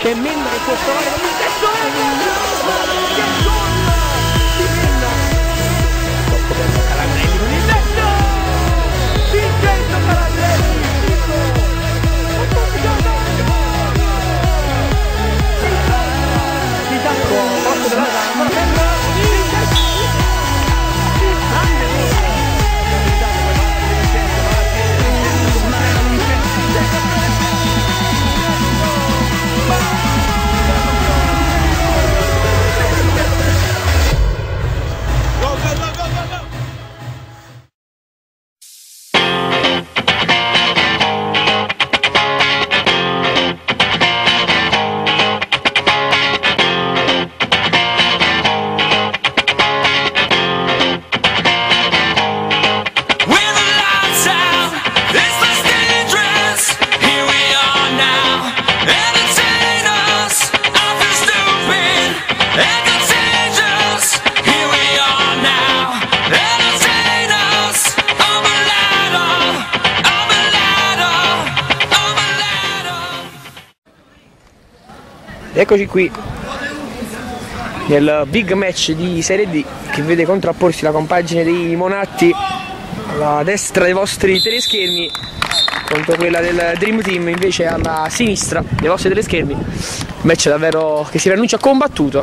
C'è Menna che può provare con il testo. Che gol di Menna. Tocco per Calandrelli con il testo. Vincenzo Calandrelli. Eccoci qui nel big match di Serie D che vede contrapporsi la compagine dei Monatti alla destra dei vostri teleschermi contro quella del Dream Team invece alla sinistra dei vostri teleschermi. Match davvero che si preannuncia combattuto.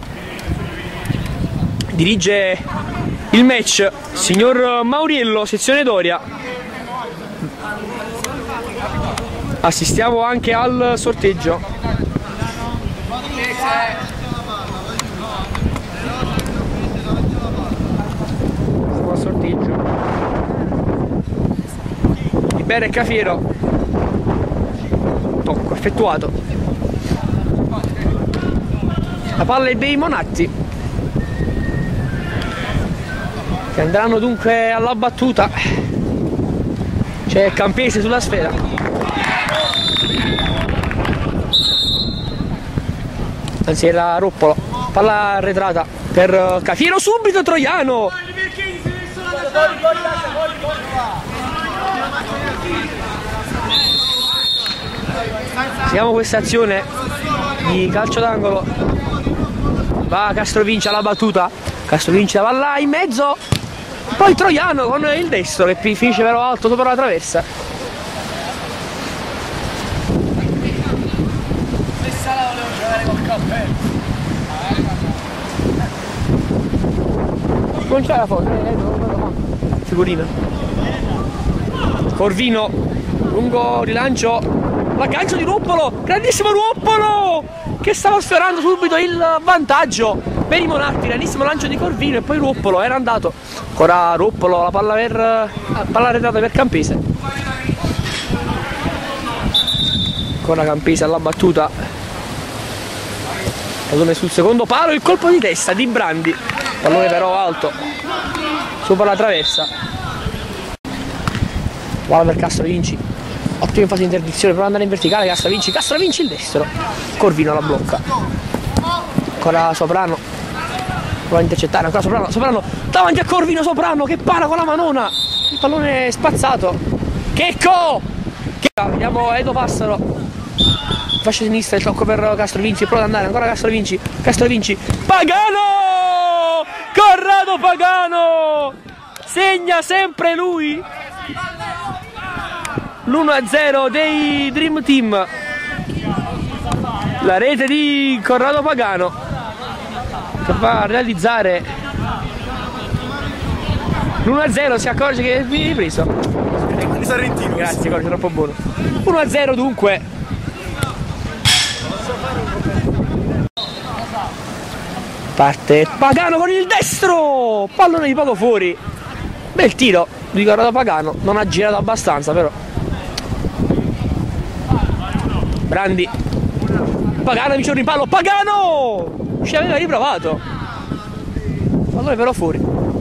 Dirige il match signor Mauriello, sezione Doria. Assistiamo anche al sorteggio. Siamo al sorteggio. Libera e Cafiero. Tocco effettuato. La palla è dei Monatti che andranno dunque alla battuta. C'è Campese sulla sfera. Anzi era Roppolo, palla arretrata per Cafiero, subito Troiano! Siamo questa azione di calcio d'angolo, va Castrovinci alla battuta, Castrovinci la palla in mezzo, poi Troiano con il destro che finisce però alto sopra la traversa. Non c'è la foto, figurina. Corvino, lungo rilancio, l'aggancio di Ruppolo, grandissimo Ruppolo che stava sfiorando subito il vantaggio per i Monatti, grandissimo lancio di Corvino e poi Ruppolo era andato, ancora Ruppolo, la palla arretrata per Campese, ancora Campese alla battuta, pallone sul secondo palo, il colpo di testa di Brandi, pallone però alto sopra la traversa, palla per Castrovinci, ottimo in fase di interdizione, prova ad andare in verticale Castrovinci il destro, Corvino la blocca, ancora Soprano, prova a intercettare, ancora Soprano davanti a Corvino, Soprano che para con la manona, il pallone spazzato, Checco, vediamo Edo Passaro, fascia sinistra, il tocco per Castrovinci, prova ad andare, ancora Castrovinci, Pagano, Corrado Pagano, segna sempre lui, l'1-0 dei Dream Team, la rete di Corrado Pagano che va a realizzare l'1-0, si accorge che viene ripreso, grazie, è troppo buono, 1-0 dunque. Parte Pagano con il destro, pallone di poco fuori, bel tiro di Corrado Pagano, non ha girato abbastanza però. Brandi, Pagano mi c'è un rimpallo, Pagano ci aveva riprovato, pallone però fuori,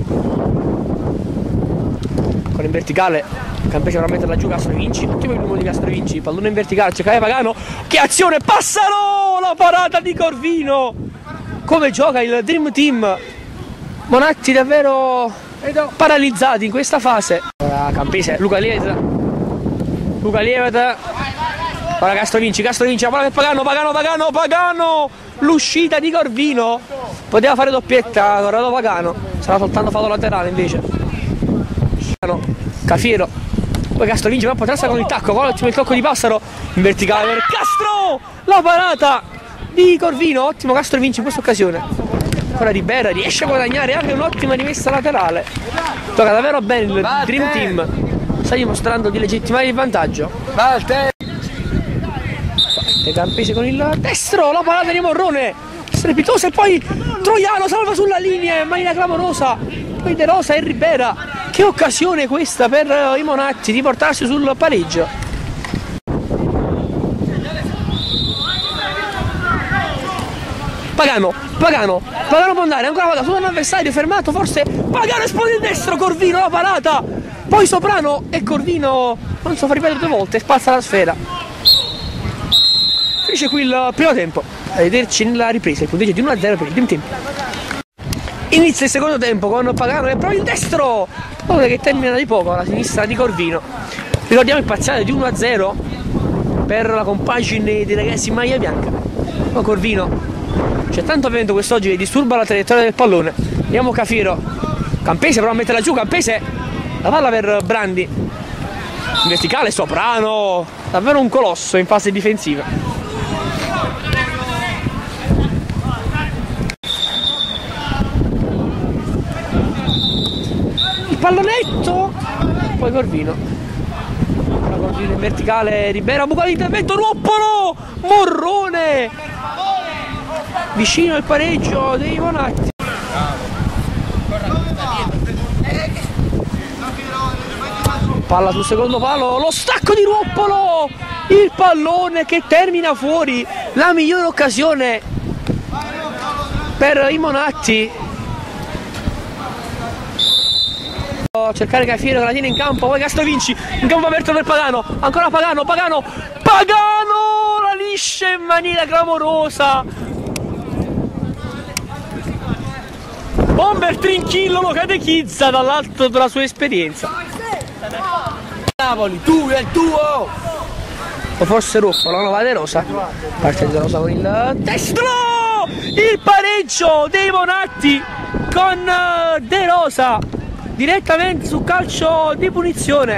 con in verticale Campese per metterla giù Castrovinci, ottimo il primo di Castrovinci, pallone in verticale, cercava Pagano, che azione, Passaro, la parata di Corvino, come gioca il Dream Team, Monatti davvero paralizzati in questa fase. Ora Campese, Luca Lievita, Ora Castro vince, la palla per Pagano, l'uscita di Corvino, poteva fare doppietta Corrado Pagano, sarà soltanto fallo laterale invece. Cafiero, poi Castro vince, ma potrà con il tacco, poi ottimo il tocco di Passaro, in verticale per Castro, la parata di Corvino, ottimo Castro vince in questa occasione. Ora Ribera riesce a guadagnare anche un'ottima rimessa laterale, gioca davvero bene il Dream Team, sta dimostrando di legittimare il vantaggio. Campese con il destro, la parata di Morrone, strepitosa, e poi Troiano salva sulla linea in maniera clamorosa, poi De Rosa e Ribera. Che occasione questa per i Monatti di portarsi sul pareggio. Pagano può andare, ancora Pagano, solo un avversario fermato, forse Pagano esplode il destro, Corvino la parata, poi Soprano e Corvino non so, fa ripetere 2 volte, spazza la sfera. Finisce qui il primo tempo, arrivederci nella ripresa, il punteggio di 1-0 per il Dream Team. Inizia il secondo tempo con Pagano e poi il destro, che termina di poco alla sinistra di Corvino. Ricordiamo il parziale di 1-0 per la compagine dei ragazzi in maglia bianca. Ma Corvino, c'è tanto vento quest'oggi che disturba la traiettoria del pallone. Vediamo Cafiero, Campese prova a metterla giù, Campese, la palla per Brandi, in verticale Soprano, davvero un colosso in fase difensiva. Pallonetto, poi Corvino in verticale, Ribera, buca l'intervento, Ruoppolo, Morrone, vicino al pareggio dei Monatti. Palla sul secondo palo, lo stacco di Ruoppolo, il pallone che termina fuori, la migliore occasione per i Monatti. Cercare Cafiero che la tiene in campo, poi Castro Vinci in campo aperto per Pagano, ancora Pagano la liscia in maniera clamorosa, Bomber Trinchillo lo catechizza dall'alto della sua esperienza. Napoli, tu è il tuo, o forse Ruffalo, no, va De Rosa, parte De Rosa con il destro, il pareggio dei Monatti con De Rosa direttamente su calcio di punizione.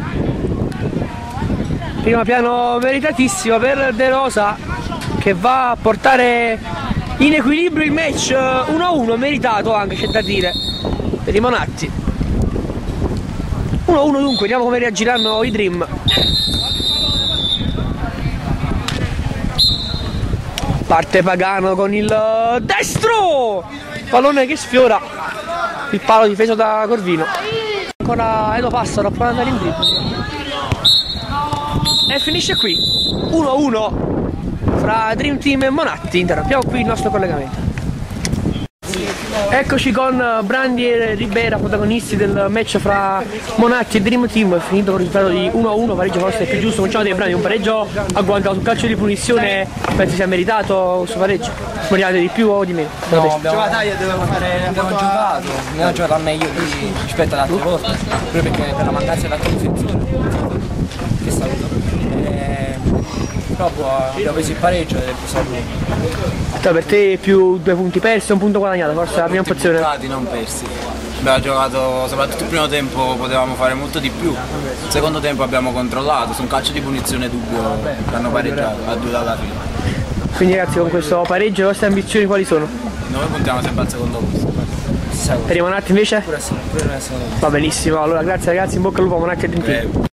Primo piano meritatissimo per De Rosa, che va a portare in equilibrio il match 1-1, meritato anche, c'è da dire, per i Monatti. 1-1 dunque, vediamo come reagiranno i Dream. Parte Pagano con il destro, pallone che sfiora il palo difeso da Corvino. Ancora Edo Passaro a provare ad andare in dribbling. E finisce qui 1-1 fra Dream Team e Monatti. Interrompiamo qui il nostro collegamento. Eccoci con Brandi e Ribera, protagonisti del match fra Monatti e Dream Team. È finito con il risultato di 1-1, pareggio forse è più giusto. Cominciamo da Brandi, un pareggio agguantato sul calcio di punizione, pensi sia meritato questo pareggio? Speriate di più o di meno? No, abbiamo giocato meglio rispetto ad altre volte, proprio perché per la mancanza dell'atto difensivo che saluto. Dopo abbiamo preso il pareggio ed è stato per te più 2 punti persi e 1 punto guadagnato, forse la prima posizione. Non persi. Abbiamo giocato, soprattutto il primo tempo potevamo fare molto di più. Il secondo tempo abbiamo controllato, su un calcio di punizione dubbio hanno pareggiato a 2 alla fine. Quindi ragazzi, con questo pareggio le vostre ambizioni quali sono? Noi puntiamo sempre al secondo posto. Per i Monatti invece? pure Va benissimo, allora grazie ragazzi, in bocca al lupo Monatti e Dream Team.